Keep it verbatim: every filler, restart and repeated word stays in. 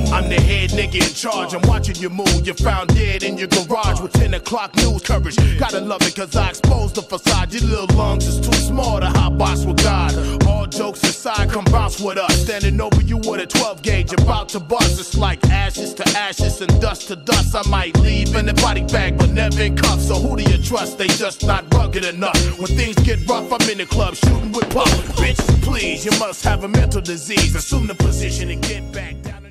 I'm the head nigga in charge, I'm watching you move. You found dead in your garage with ten o'clock news coverage. Gotta love it cause I exposed the facade. Your little lungs is too small to hot box with God. All jokes aside, come bounce with us. Standing over you with a twelve gauge, about to bust. It's like ashes to ashes and dust to dust. I might leave in a body bag, but never in cuffs. So who do you trust? They just not rugged enough. When things get rough, I'm in the club shooting with puff. Bitch, please, you must have a mental disease. Assume the position and get back down.